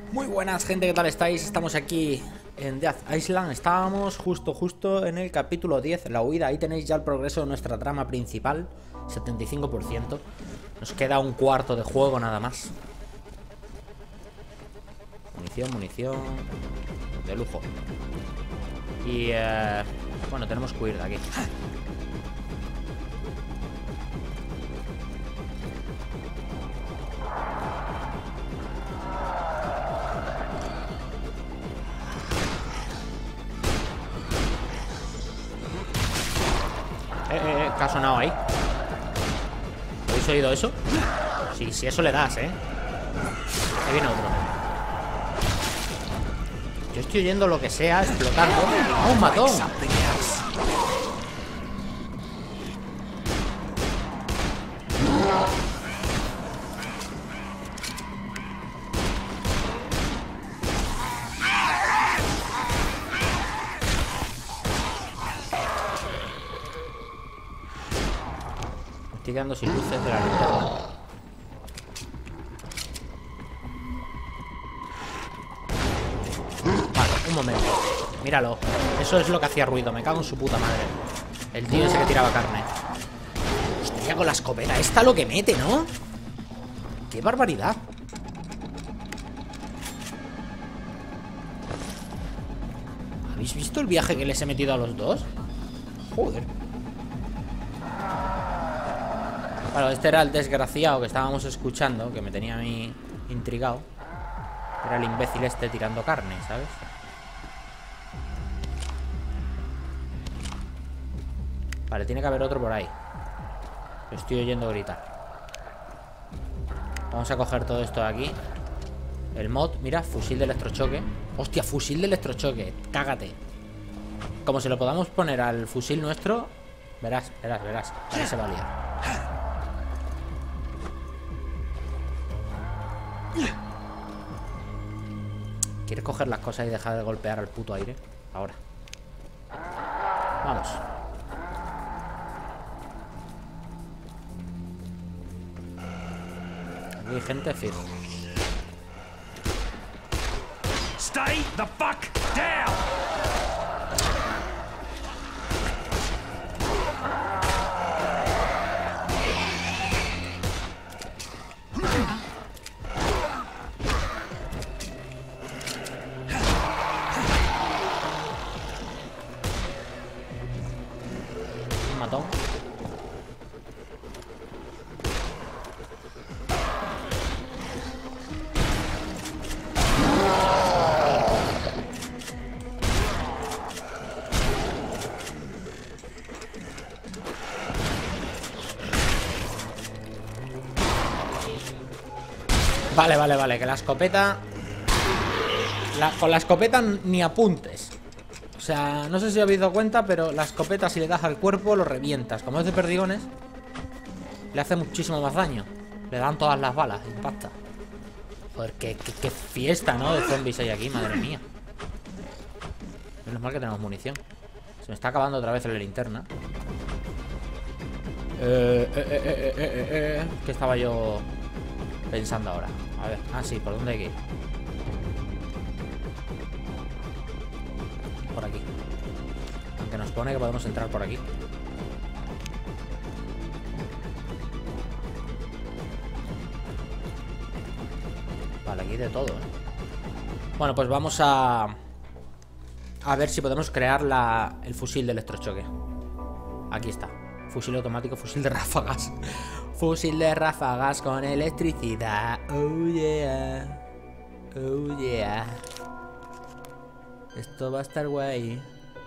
Muy buenas, gente, ¿qué tal estáis? Estamos aquí en Death Island. Estábamos justo en el capítulo 10, la huida. Ahí tenéis ya el progreso de nuestra trama principal, 75%. Nos queda un cuarto de juego nada más. Munición de lujo. Y bueno, tenemos que huir de aquí. ¿Qué ha sonado ahí? ¿Habéis oído eso? Sí, eso le das, Ahí viene otro. Yo estoy oyendo lo que sea explotando. ¡Oh, un matón! Estoy quedando sin luces de la linterna. Vale, un momento. Míralo. Eso es lo que hacía ruido. Me cago en su puta madre. El tío ese que tiraba carne. Hostia, con la escopeta. Esta lo que mete, ¿no? ¡Qué barbaridad! ¿Habéis visto el viaje que les he metido a los dos? Joder. Claro, este era el desgraciado que estábamos escuchando, que me tenía a mí intrigado. Era el imbécil este tirando carne, ¿sabes? Vale, tiene que haber otro por ahí. Lo estoy oyendo gritar. Vamos a coger todo esto de aquí. El mod, mira, fusil de electrochoque. Hostia, fusil de electrochoque. Cágate. Como se lo podamos poner al fusil nuestro, verás. Ahí se va a liar. ¿Quieres coger las cosas y dejar de golpear al puto aire? Ahora. Vamos. Aquí hay gente fijo. Stay the fuck down. Matón. Vale, que la escopeta... Con la escopeta ni apuntes. O sea, no sé si habéis dado cuenta, pero la escopeta, si le das al cuerpo, lo revientas. Como es de perdigones, le hace muchísimo más daño. Le dan todas las balas, impacta. Joder, qué fiesta, ¿no? De zombies hay aquí, madre mía. Menos mal que tenemos munición. Se me está acabando otra vez la linterna. ¿Qué estaba yo pensando ahora? A ver, sí, ¿por dónde hay que ir? Por aquí. Aunque nos pone que podemos entrar por aquí. Vale, aquí de todo, Bueno, pues vamos a ver si podemos crear el fusil de electrochoque. Aquí está. Fusil automático, fusil de ráfagas. Fusil de ráfagas con electricidad. Oh yeah. Oh yeah. Esto va a estar guay.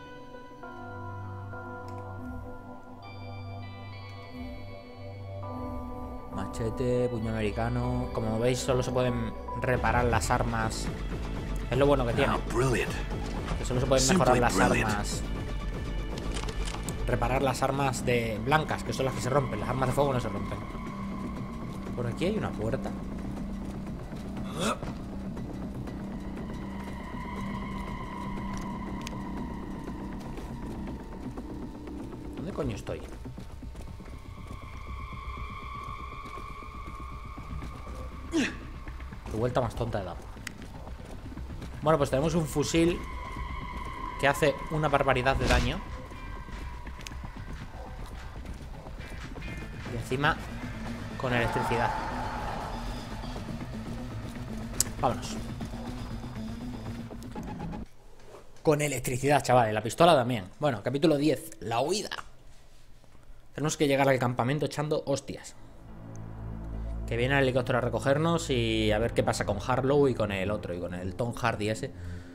Machete, puño americano. Como veis, solo se pueden reparar las armas. Es lo bueno que tiene. Que solo se pueden mejorar las armas. Reparar las armas de blancas, que son las que se rompen. Las armas de fuego no se rompen. Por aquí hay una puerta. ¿Dónde coño estoy? Qué vuelta más tonta he dado. Bueno, pues tenemos un fusil que hace una barbaridad de daño. Y encima con electricidad. Vámonos. Con electricidad, chavales. La pistola también. Bueno, capítulo 10. La huida. Tenemos que llegar al campamento echando hostias. Que viene el helicóptero a recogernos y a ver qué pasa con Harlow y con el otro. Y con el Tom Hardy ese.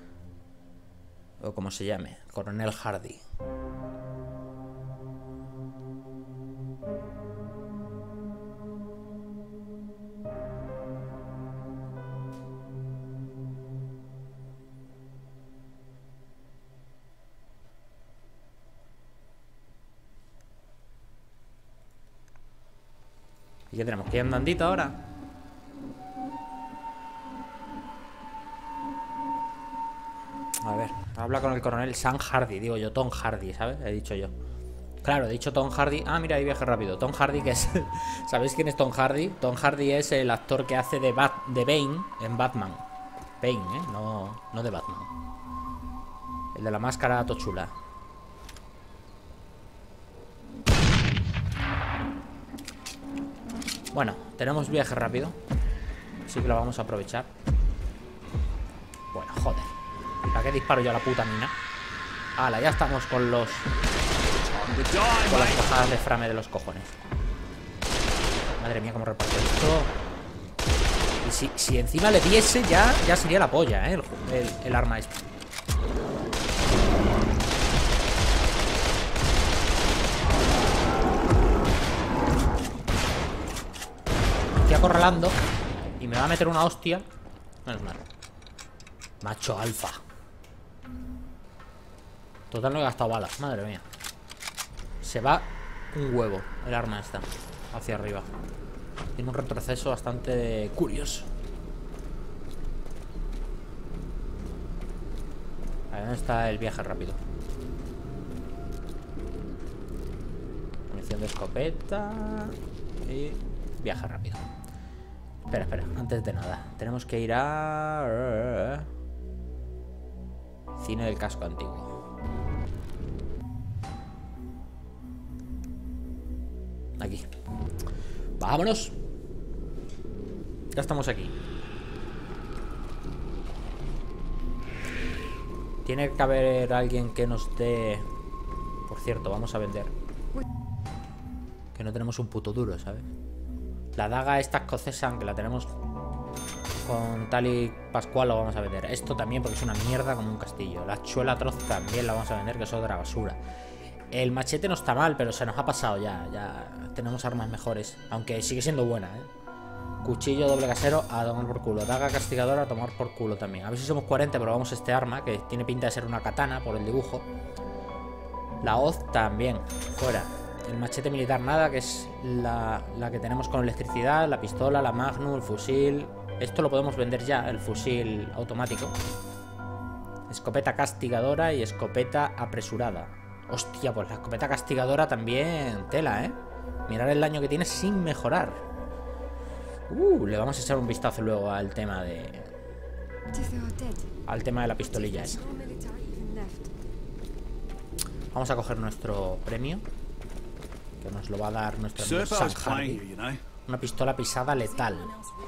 O como se llame. Coronel Hardy. ¿Y qué tenemos? ¿Que ir andandito ahora? A ver, habla con el coronel Sam Hardy. Digo yo, Tom Hardy, ¿sabes? He dicho yo. Claro, he dicho Tom Hardy. Ah, mira, hay viaje rápido. Tom Hardy, que es... ¿Sabéis quién es Tom Hardy? Tom Hardy es el actor que hace de Bane en Batman. Bane, ¿eh? No de Batman. El de la máscara tochula. Bueno, tenemos viaje rápido. Así que lo vamos a aprovechar. Bueno, joder. ¿Para qué disparo yo a la puta mina? Hala, ya estamos con los... Con las cojadas de frame de los cojones. Madre mía, cómo reparto esto. Y si encima le diese, ya sería la polla, ¿eh? El arma este. Estoy acorralando y me va a meter una hostia. Menos mal. Macho alfa. Total, no he gastado balas. Madre mía. Se va un huevo el arma esta hacia arriba. Tiene un retroceso bastante curioso. Ahí ¿dónde está el viaje rápido? Munición de escopeta. Y viaje rápido. Espera, antes de nada tenemos que ir a... Cine del casco antiguo. Aquí. ¡Vámonos! Ya estamos aquí. Tiene que haber alguien que nos dé... Por cierto, vamos a vender. Que no tenemos un puto duro, ¿sabes? La daga esta escocesa, que la tenemos con tal y Pascual, lo vamos a vender. Esto también, porque es una mierda como un castillo. La hachuela atroz también la vamos a vender, que es otra basura. El machete no está mal, pero se nos ha pasado ya. Ya tenemos armas mejores, aunque sigue siendo buena, ¿eh? Cuchillo doble casero a tomar por culo. Daga castigadora a tomar por culo también. A ver si somos 40, pero vamos este arma, que tiene pinta de ser una katana por el dibujo. La hoz también, fuera. El machete militar nada, que es la que tenemos con electricidad. La pistola, la Magnum, el fusil. Esto lo podemos vender ya, el fusil automático. Escopeta castigadora y escopeta apresurada. Hostia, pues la escopeta castigadora también tela, ¿eh? Mirar el daño que tiene sin mejorar. Le vamos a echar un vistazo luego al tema de... Al tema de la pistolilla esa. Vamos a coger nuestro premio, que nos lo va a dar nuestro amigo Sam Hardy. Una pistola pisada letal.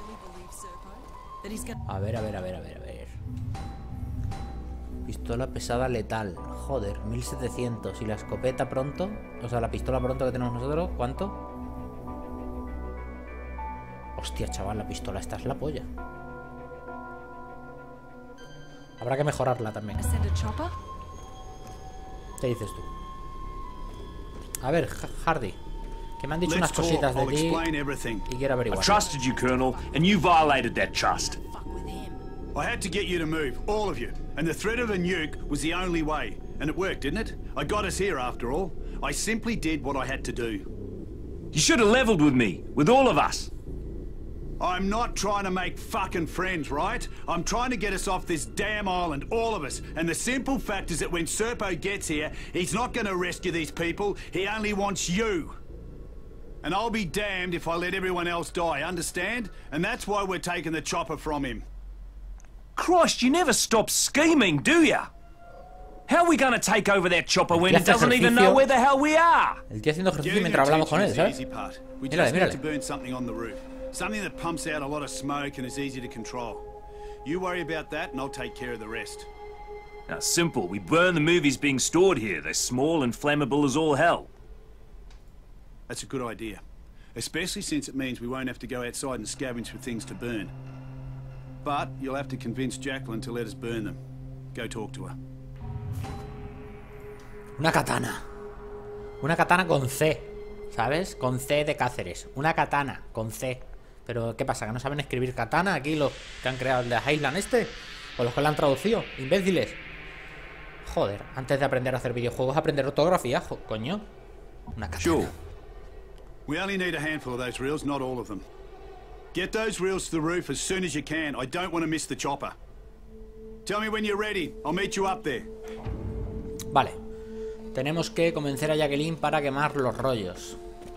A ver. Pistola pesada letal. Joder, 1700. Y la escopeta pronto, o sea, la pistola pronto que tenemos nosotros, ¿cuánto? Hostia, chaval, la pistola esta es la polla. Habrá que mejorarla también. ¿Qué dices tú? A ver, Hardy, que me han dicho unas cositas de ti y quiero averiguar. I trusted you, Colonel, and you violated that trust. I had to get you to move, all of you. And the threat of a nuke was the only way. And it worked, didn't it? I got us here after all. I simply did what I had to do. You should have leveled with me, with all of us. I'm not trying to make fucking friends, right? I'm trying to get us off this damn island, all of us. And the simple fact is that when Serpo gets here, he's not going to rescue these people. He only wants you. And I'll be damned if I let everyone else die, understand? And that's why we're taking the chopper from him. Christ, you never stop scheming, do ya? How are we gonna take over that chopper when it Hace doesn't even ejercicio. know where the hell we are? El tío haciendo ejercicio Getting mientras hablamos con él, attention is ¿sabes? the easy part. We Mírale, just need mírale. to burn something on the roof. Something that pumps out a lot of smoke and is easy to control. You worry about that and I'll take care of the rest. Now, simple. We burn the movies being stored here. They're small and flammable as all hell. That's a good idea. Especially since it means we won't have to go outside and scavenge for things to burn. But you'll have to convince Jacqueline to let us burn them. Go talk to her. Una katana. Una katana con C, ¿sabes? Con C de Cáceres. Una katana con C. Pero, ¿qué pasa? ¿Que no saben escribir katana aquí los que han creado el de Highland este? ¿O los que lo han traducido? Imbéciles. Joder, antes de aprender a hacer videojuegos, aprender ortografía, coño. Una katana. Sure. We only need a handful of those reels, not all of them. Get those reels to the roof as soon as you can. I don't want to miss the chopper. Tell me when you're ready. I'll meet you up there. Vale. Tenemos que convencer a Jacqueline para quemar los rollos.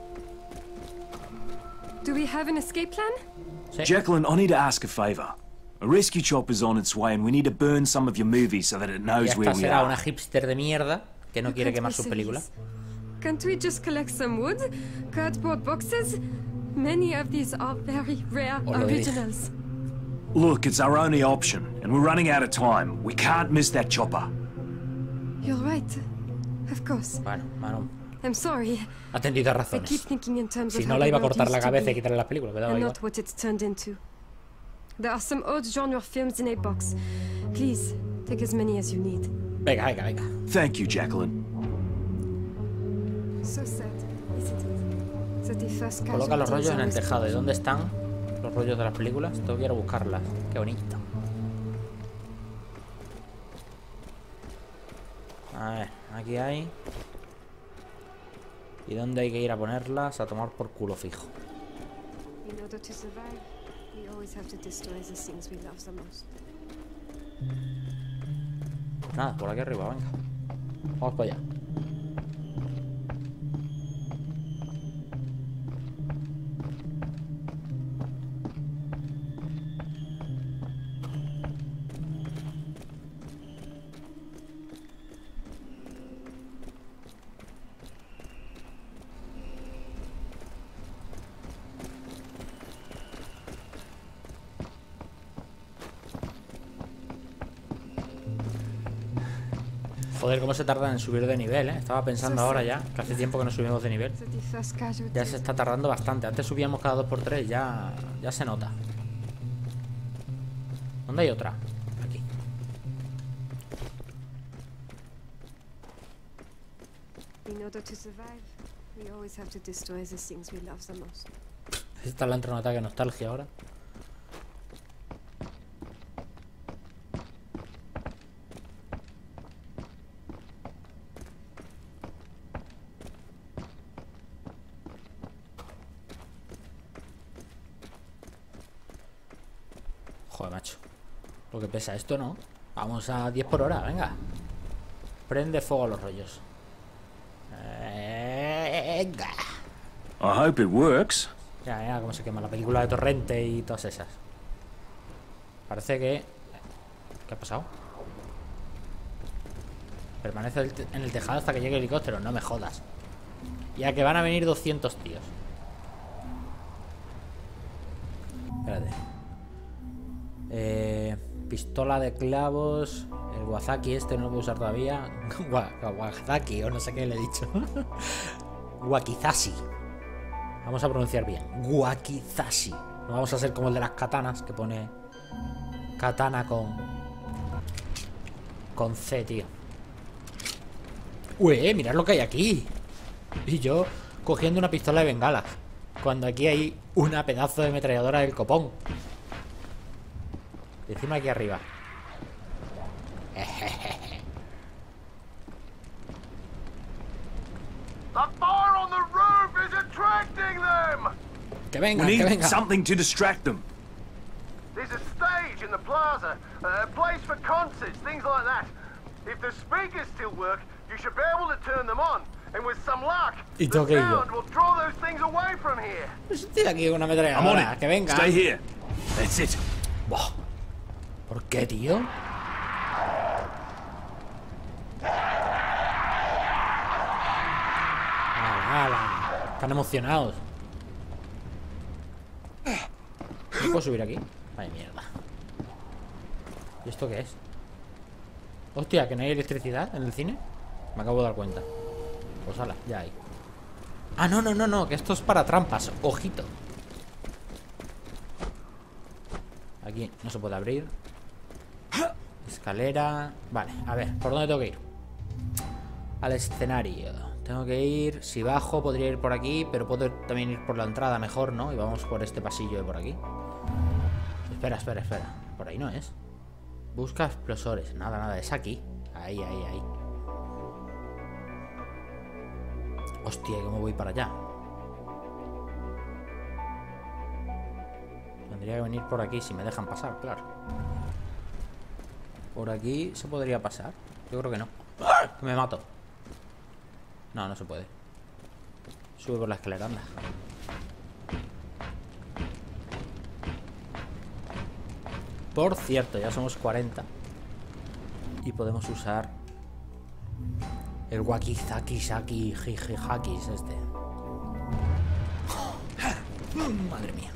Do we have an escape plan? Sí. Jacqueline, I need to ask a favor. A rescue chopper's on its way and we need to burn some of your movies so that it Y knows where esta we será una are. hipster de mierda que no quiere Can't quemar we sus say películas. this? Can't we just collect some wood? Cardboard boxes? Many of these are very rare Os lo dije. originals. Look, it's our only option, and we're running out of time. We can't miss that chopper. You're right. Of course. Bueno, Manon I'm sorry. ha tenido I keep razones. thinking in terms Si of no how la the iba a world cortar la used to cabeza y be, quitarle las películas, pero daba and igual. not what it's turned into. There are some old genre films in a box. Please, take as many as you need. Venga, venga, venga. Thank you, Jacqueline. So sad, isn't it? That the first Coloca los casualty is rollos en el always tejado. ¿Y dónde están los rollos de las películas? Tengo que ir a buscarlas. Qué bonito. A ver, aquí hay. ¿Y dónde hay que ir a ponerlas? A tomar por culo fijo. In order to survive, we always have to destroy the things we love the most. Nada, por aquí arriba, venga. Vamos para allá. Joder, cómo se tardan en subir de nivel, ¿eh? Estaba pensando ahora ya, que hace tiempo que no subimos de nivel. That the first casualty Ya se está tardando bastante. Antes subíamos cada 2x3, ya se nota. ¿Dónde hay otra? Aquí. In order to survive, we always have to destroy the things we love the most. Esta le entra un ataque de nostalgia ahora. Joder, macho. Lo que pesa esto, ¿no? Vamos a 10 por hora, venga. Prende fuego a los rollos. Venga. I hope it works. Ya, ya, cómo se quema la película de Torrente y todas esas. Parece que... ¿Qué ha pasado? Permanece en el tejado hasta que llegue el helicóptero. No me jodas. Ya que van a venir 200 tíos. Espérate. Pistola de clavos. El Wazaki este no lo puedo usar todavía. Wazaki o no sé qué le he dicho. Wakizashi. Vamos a pronunciar bien. Wakizashi. No vamos a ser como el de las katanas que pone katana con C, tío. Ué, mirad lo que hay aquí. Y yo cogiendo una pistola de bengala, cuando aquí hay una pedazo de ametralladora del copón. Y encima aquí arriba. The fire on the roof is attracting them! Que We venga, que need venga. something to distract them. There's a stage in the plaza, a place for concerts, things like that. If the speakers still work, you should be able to turn them on. And with some luck, Y the tengo que ir yo. sound will draw those things away from here. Pues estoy aquí con una I'm on ametralladora. it. Que venga. Stay here. That's it. Buah. ¿Por qué, tío? ¡Hala, hala! Están emocionados. ¿No puedo subir aquí? Ay, mierda. ¿Y esto qué es? Hostia, ¿que no hay electricidad en el cine? Me acabo de dar cuenta. Pues hala, ya hay. Ah, no, no, no, no, que esto es para trampas. Ojito. Aquí no se puede abrir. Escalera. Vale, a ver, ¿por dónde tengo que ir? Al escenario. Tengo que ir, si bajo podría ir por aquí, pero puedo también ir por la entrada mejor, ¿no? Y vamos por este pasillo de por aquí. Espera, espera, espera. Por ahí no es. Busca explosores. Nada, nada, es aquí. Ahí, ahí, ahí. Hostia, ¿cómo voy para allá? Tendría que venir por aquí si me dejan pasar, claro. Por aquí se podría pasar. Yo creo que no. Que me mato. No, no se puede. Sube por la escalera, anda. Por cierto, ya somos 40. Y podemos usar el wakizaki-saki jijihakis este. Madre mía.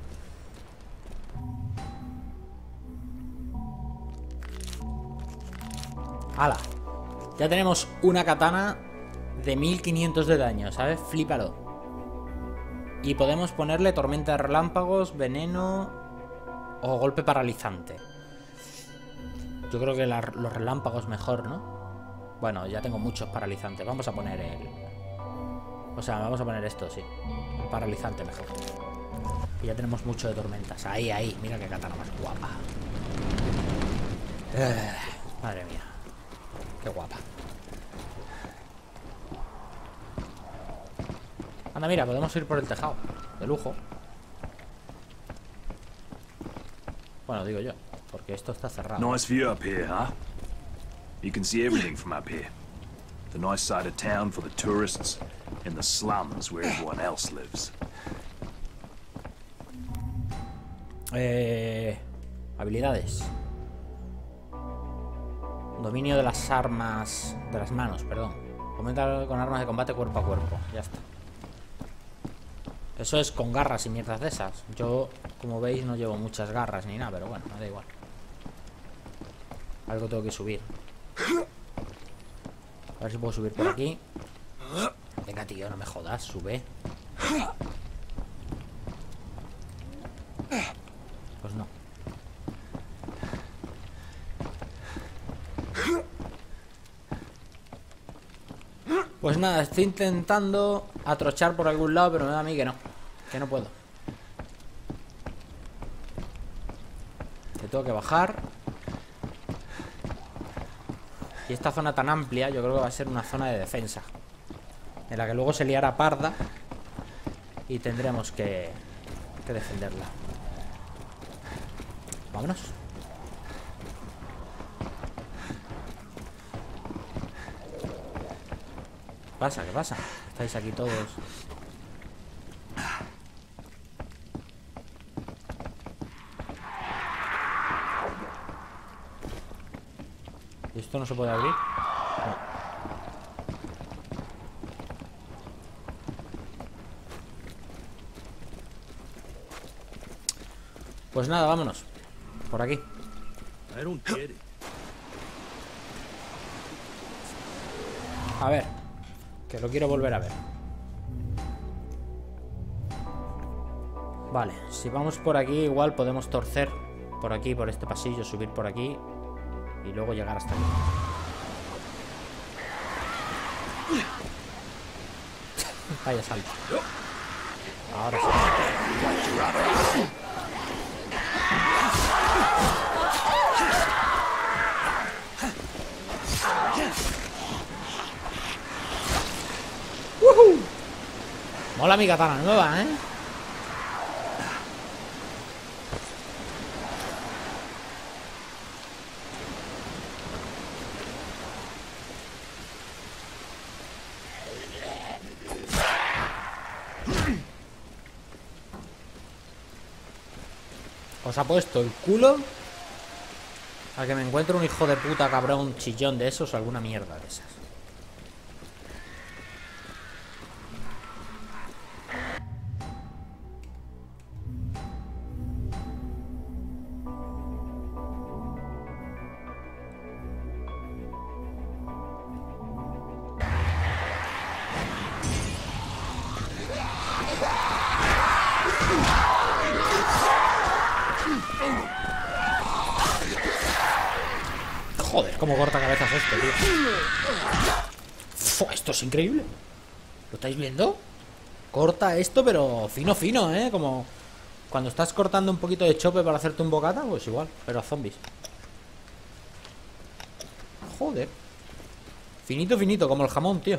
¡Hala! Ya tenemos una katana de 1500 de daño, ¿sabes? Flípalo. Y podemos ponerle tormenta de relámpagos, veneno o golpe paralizante. Yo creo que los relámpagos mejor, ¿no? Bueno, ya tengo muchos paralizantes. Vamos a poner el... O sea, vamos a poner esto, sí. El paralizante mejor. Y ya tenemos mucho de tormentas. Ahí, ahí. Mira qué katana más guapa. Madre mía. Qué guapa. Anda, mira, podemos ir por el tejado. De lujo. Bueno, digo yo, porque esto está cerrado. Nice view up here, huh? You can see everything from up here. The nice side of town for the tourists, and the slums where everyone else lives. Habilidades. Dominio de las armas... De las manos, perdón. Aumenta con armas de combate cuerpo a cuerpo. Ya está. Eso es con garras y mierdas de esas. Yo, como veis, no llevo muchas garras ni nada, pero bueno, me da igual. Algo tengo que subir. A ver si puedo subir por aquí. Venga, tío, no me jodas, sube. Pues no. Pues nada, estoy intentando atrochar por algún lado, pero me da a mí que no. Que no puedo. Que tengo que bajar. Y esta zona tan amplia, yo creo que va a ser una zona de defensa. En la que luego se liará parda. Y tendremos que defenderla. Vámonos. ¿Qué pasa? ¿Qué pasa? Estáis aquí todos. ¿Y esto no se puede abrir? No. Pues nada, vámonos. Por aquí. A ver. Que lo quiero volver a ver. Vale, si vamos por aquí igual podemos torcer por aquí, por este pasillo, subir por aquí y luego llegar hasta aquí. Vaya salto. Ahora sí. Mola mi katana nueva, ¿eh? Os ha puesto el culo A que me encuentre un hijo de puta cabrón chillón de esos o alguna mierda de esas. Joder, cómo corta cabezas esto, tío. Fua, esto es increíble. ¿Lo estáis viendo? Corta esto, pero fino, fino, ¿eh? Como cuando estás cortando un poquito de chope para hacerte un bocata, pues igual, pero a zombies. Joder. Finito, finito, como el jamón, tío.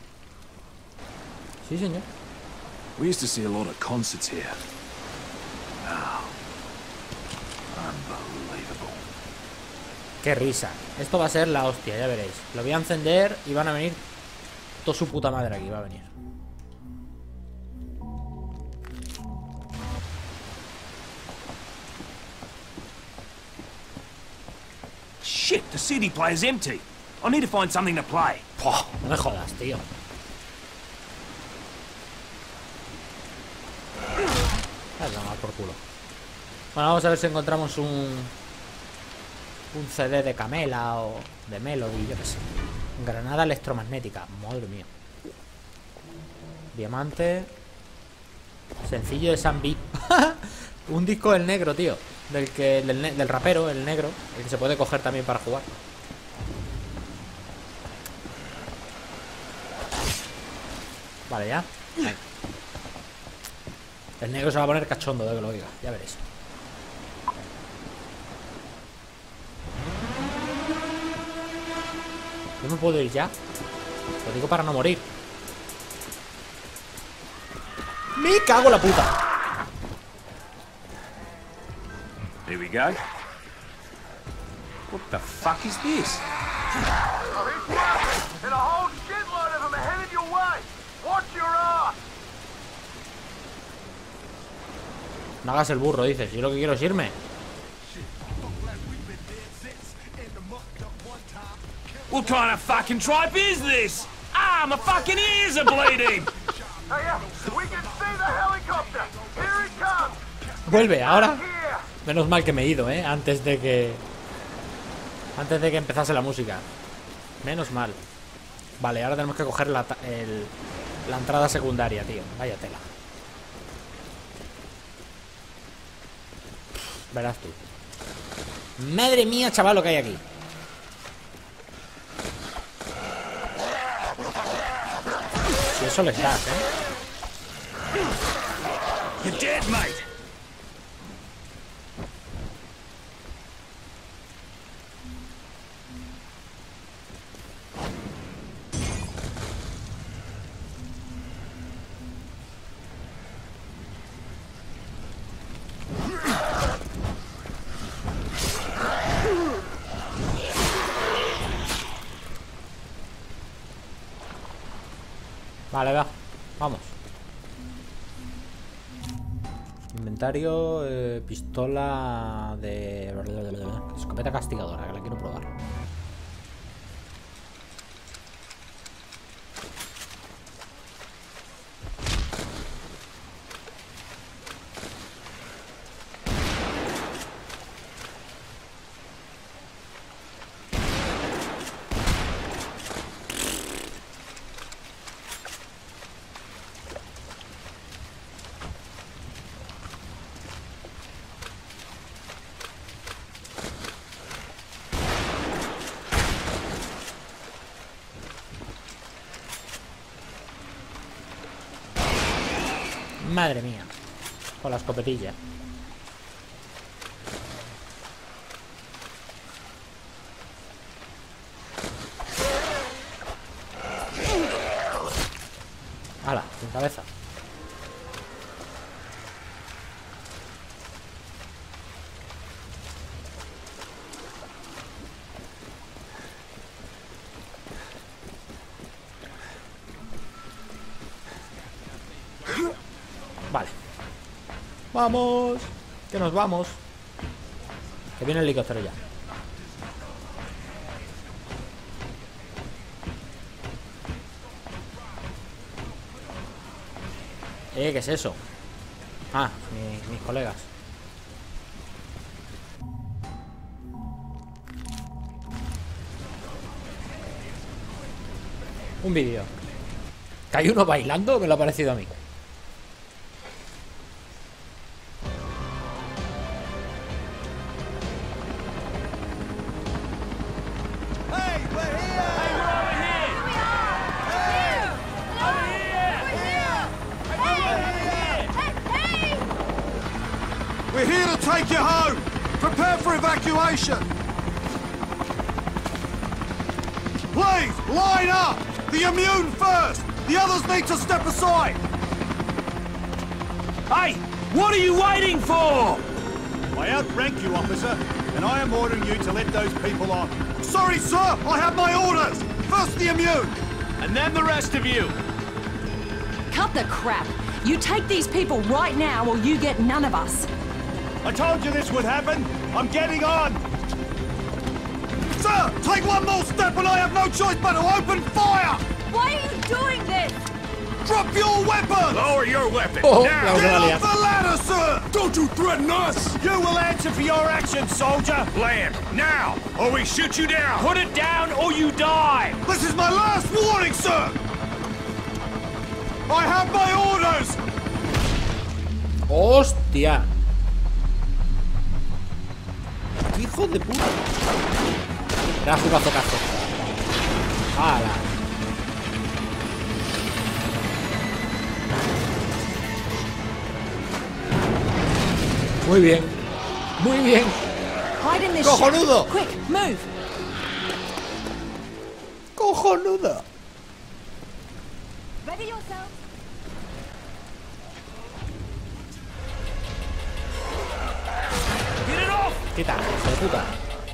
Sí, señor. We used to see a lot of concerts here. Wow. Unbelievable. Qué risa. Esto va a ser la hostia, ya veréis. Lo voy a encender y van a venir toda su puta madre aquí, va a venir. Shit, the CD player's empty. I need to find something to play. Puah, no me jodas, tío. Vaya mal por culo. Bueno, vamos a ver si encontramos un CD de Camela o de Melody, yo qué sé. Granada electromagnética, madre mía. Diamante. Sencillo de Sam Beat. Un disco del negro, tío. Del rapero, el negro. El que se puede coger también para jugar. Vale, ya. Venga. El negro se va a poner cachondo de que lo oiga, ya veréis. ¿Yo me puedo ir ya? Lo digo para no morir. ¡Me cago en la puta! Here we go. What the fuck is this? Oh, he's working, and a whole shitload of them are headed your way. Watch your ass. No hagas el burro, dices. Yo lo que quiero es irme. What kind of fucking tripe is this? Ah, my fucking ears are bleeding! Hey, we can see the helicopter. Here it comes. Vuelve, ahora. Here. Menos mal que me he ido, antes de que empezase la música. Menos mal. Vale, ahora tenemos que coger la entrada secundaria, tío. Vaya tela. Verás tú. Madre mía, chaval, lo que hay aquí. Si eso les das, You're dead, mate! Vale, va. Vamos. Inventario, pistola de... escopeta castigadora, que la quiero probar. Madre mía. Con la escopetilla. ¡Hala! Sin cabeza. Vale. ¡Vamos! Que nos vamos. Que viene el helicóptero ya. ¿Qué es eso? Ah, mis colegas. Un vídeo. ¿Que hay uno bailando? Me lo ha parecido a mí. We're here to take you home. Prepare for evacuation. Please, line up. The immune first. The others need to step aside. Hey, what are you waiting for? I outrank you, officer, and I am ordering you to let those people on. Sorry, sir. I have my orders. First the immune. And then the rest of you. Cut the crap. You take these people right now or you get none of us. I told you this would happen. I'm getting on. Sir, take one more step and I have no choice but to open fire. Why are you doing this? Drop your weapons. Lower your weapon. Oh, now. Get off the ladder, sir. Don't you threaten us! You will answer for your actions, soldier. Land, now, or we shoot you down! Put it down or you die! This is my last warning, sir. I have my orders. ¡Hostia! ¡Hijo de puta! Era su bazocazo. ¡Hala! Muy bien. Muy bien. Hide in this ¡Cojonudo! shack. Quick, move. ¡Cojonudo! Ready yourself. Get it off! Quita, hijo de puta.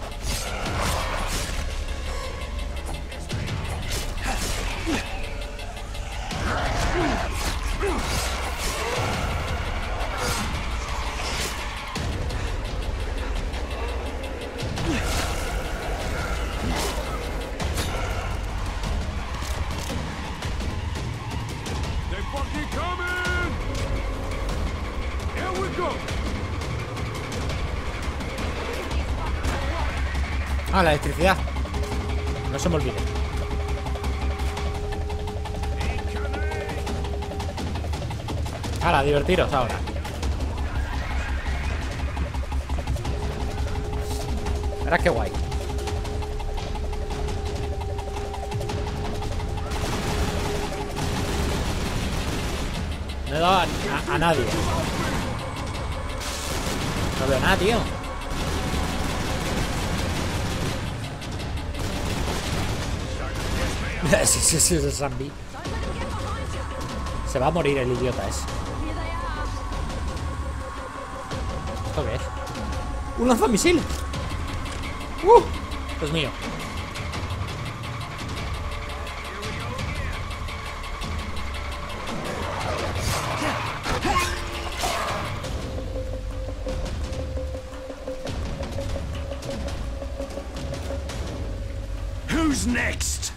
They fucking coming! Here we go! Ah, la electricidad. No se me olvide. Ahora, divertiros ahora. Verás qué guay. No he dado a nadie. No veo nada, tío. Sí, es el Zambi. Se va a morir el idiota ese. ¿Esto qué es? ¡Un lanzamisiles! Es mío. Who's next?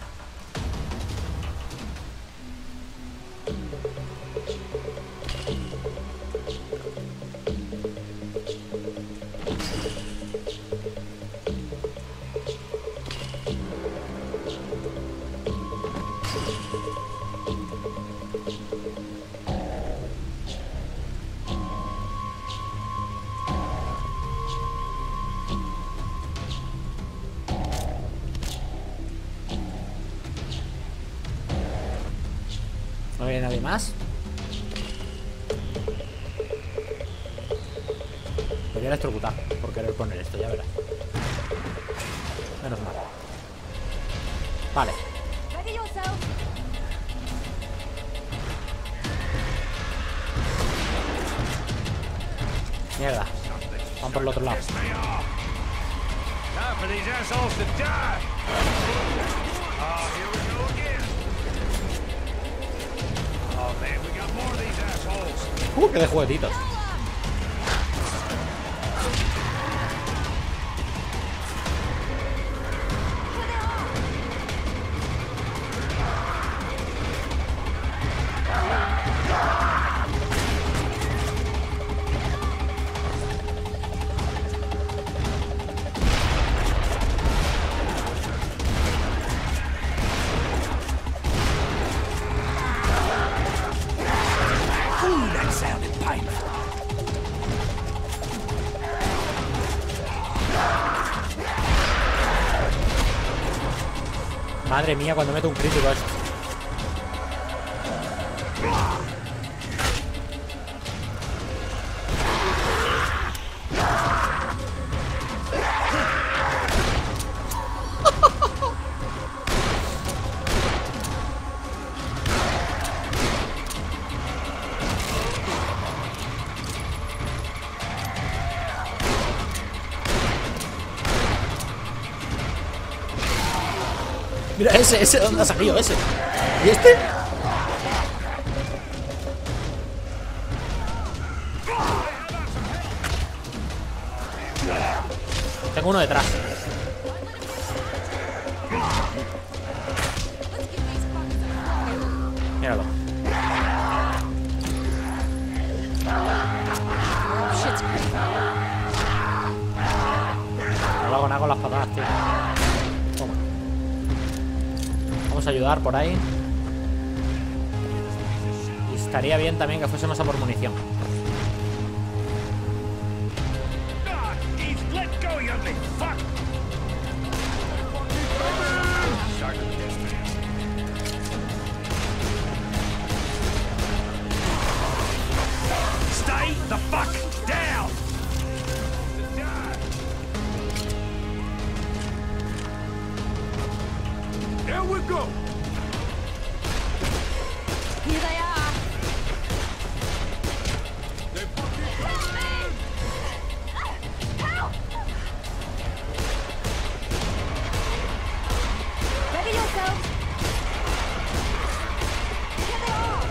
¿No hay nadie más? Me voy a electrocutar por querer poner esto, ya verás. Menos mal. Vale. Ready yourself. Mierda. Vamos por el otro lado. Time for these assholes to die! Oh, here we go again! Oh man, we got more of these assholes! ¡Qué de juguetitos! Madre mía, cuando meto un crítico esto. Mira, ese, ¿dónde ha salido ese? ¿Y este? Tengo uno detrás. Míralo. No lo hago nada con las patadas, tío. Toma. Vamos a ayudar por ahí. Y estaría bien también que fuésemos a por munición. Stay the fuck down! There we go! Here they are. Ready yourselves. Here they are.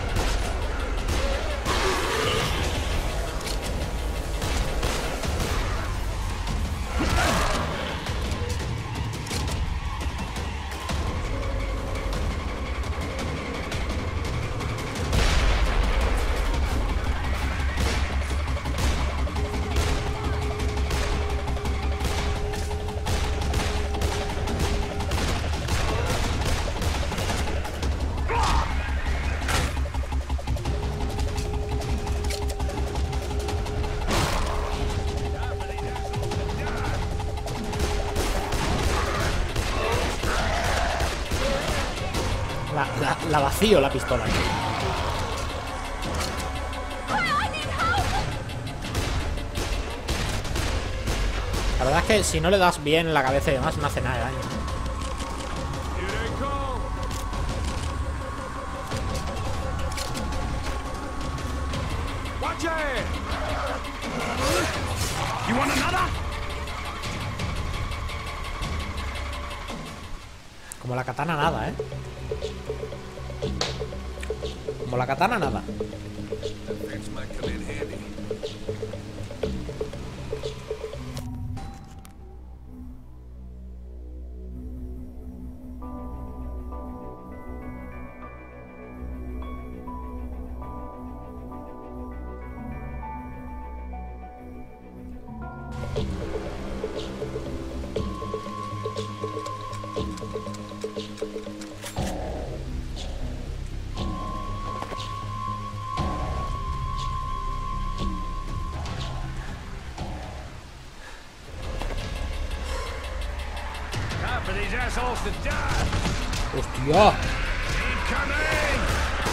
La vacío la pistola. La verdad es que si no le das bien en la cabeza y demás, no hace nada de daño. You want another? Como la katana nada, ¿eh? Como la katana nada. For these assholes to die! ¡Hostia! Incoming!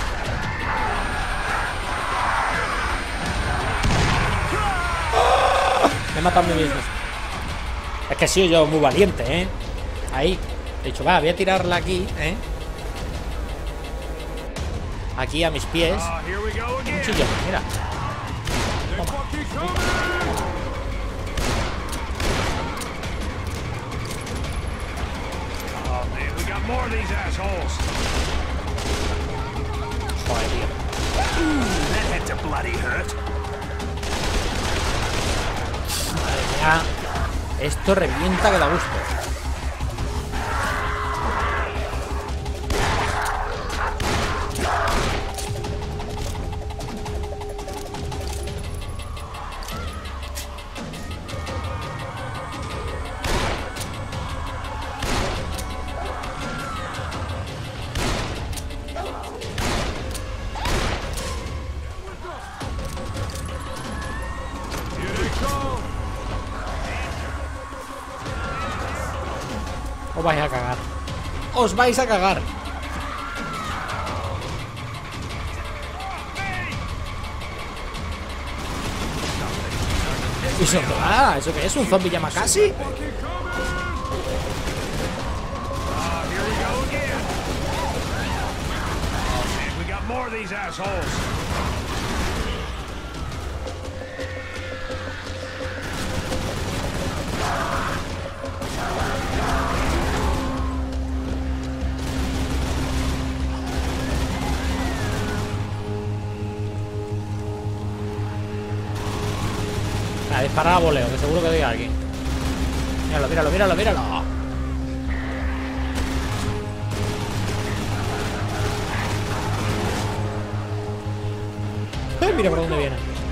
Me he matado a mí mismo. Es que he sido yo muy valiente, ¿eh? Ahí. He dicho, va, voy a tirarla aquí, ¿eh? Aquí a mis pies. Oh, here we go again. Un chillón, mira. Oh man, we got more of these assholes. Joder, tío. That had to bloody hurt. Madre mía. Esto revienta que da gusto. Os vais a cagar. os vais a cagar. ¿Y eso qué va? ¿Eso qué es? ¿Un zombie Yamakasi? More of these assholes. A disparar a voleo, que seguro que doy a alguien. Míralo, míralo, míralo, míralo. Mira por dónde viene.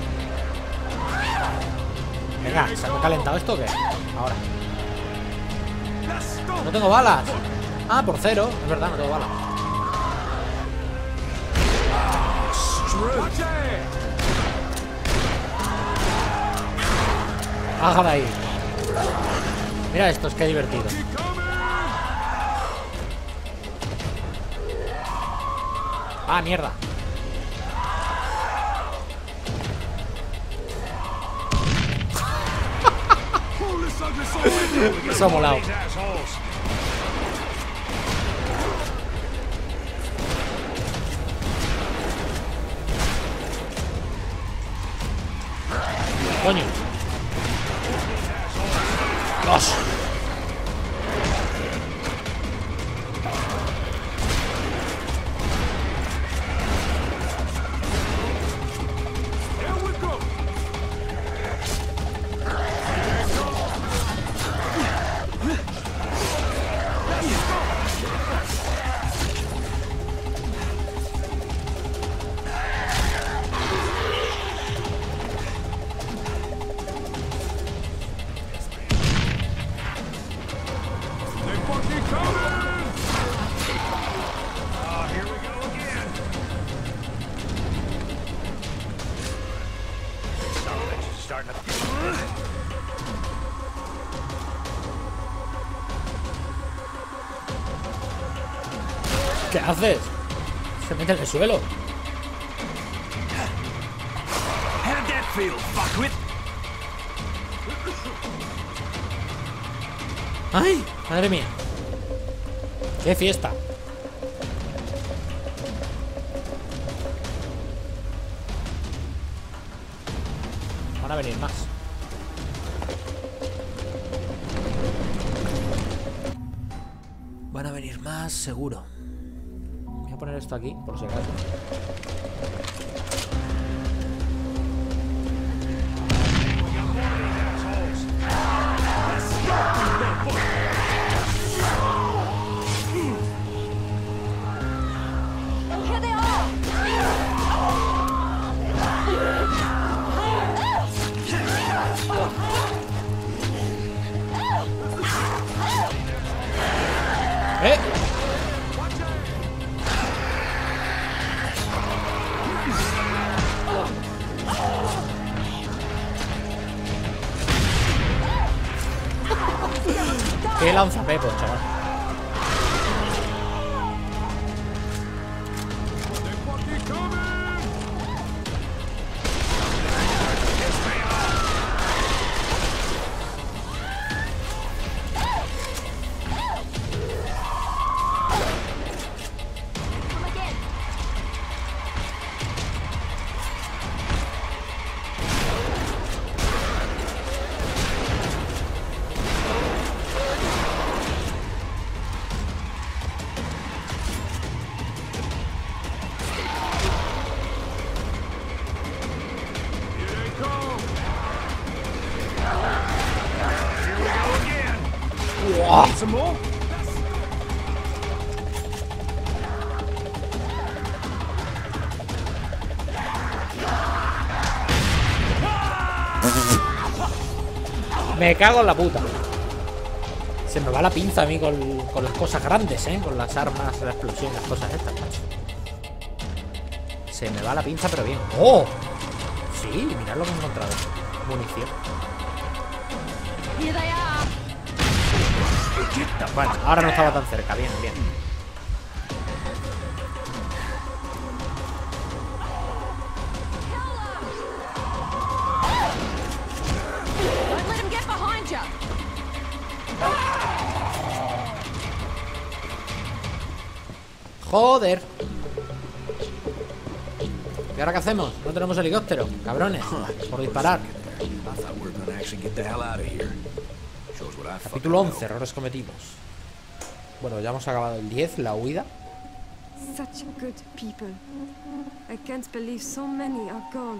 Venga, ¿se me ha calentado esto o qué? Ahora. No tengo balas. Ah, por 0. Es verdad, no tengo balas. Baja de ahí. Mira estos, qué divertido. Ah, mierda. Eso ha molado. Coño. Dios. ¿Qué haces? Se mete en el suelo. How'd that feel, fuckwit? ¡Ay! Madre mía. ¡Qué fiesta! Van a venir más. Van a venir más, seguro. Voy a poner esto aquí, por si acaso. Qué lanzapepos, chaval. Some more? Me cago en la puta. Se me va la pinza a mí con las cosas grandes, con las armas, la explosión, las cosas estas, macho. Se me va la pinza, pero bien. ¡Oh! Sí, mirad lo que he encontrado. Munición. Here they are. Bueno, ahora no estaba tan cerca. Bien, bien. Don't let him get behind you. Joder. ¿Y ahora qué hacemos? No tenemos helicóptero, cabrones. Por disparar. Capítulo 11, errores cometidos. Bueno, ya hemos acabado el 10, la huida. Such good people. I can't believe so many are gone.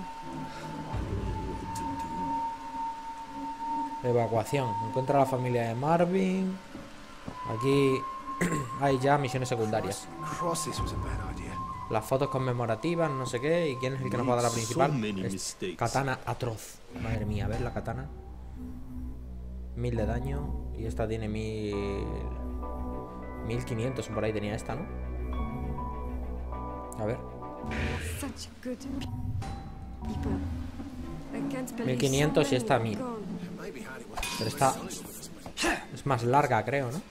Evacuación. Encuentra a la familia de Marvin. Aquí hay ya misiones secundarias. Las fotos conmemorativas, no sé qué. ¿Y quién es el que nos va a dar la principal? Katana atroz. Madre mía, a ver la katana. 1000 de daño. Y esta tiene 1500. Por ahí tenía esta, ¿no? A ver. Such good people. I can't believe 1500 so y esta many 1000. are gone. Pero esta es más larga, creo, ¿no?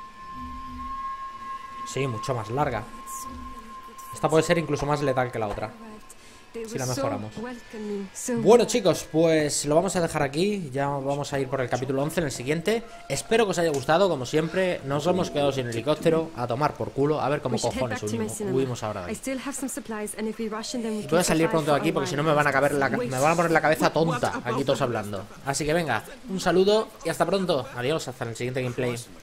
Sí, mucho más larga. Esta puede ser incluso más letal que la otra. Si la mejoramos. Bueno, chicos, pues lo vamos a dejar aquí. Ya vamos a ir por el capítulo 11 en el siguiente. Espero que os haya gustado, como siempre. Nos hemos quedado sin helicóptero. A tomar por culo. A ver cómo cojones huimos ahora de aquí. Y voy a salir pronto de aquí porque si no me van a caber me van a poner la cabeza tonta aquí todos hablando. Así que venga, un saludo y hasta pronto. Adiós, hasta el siguiente gameplay.